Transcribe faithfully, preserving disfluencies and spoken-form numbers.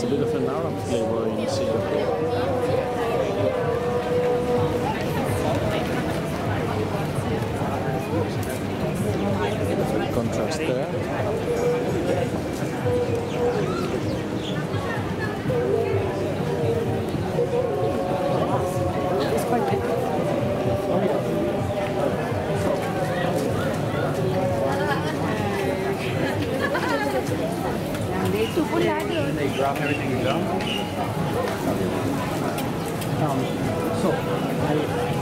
bit of an Arab flavor in Singapore. Contrast there. It's quite big. They drop everything down.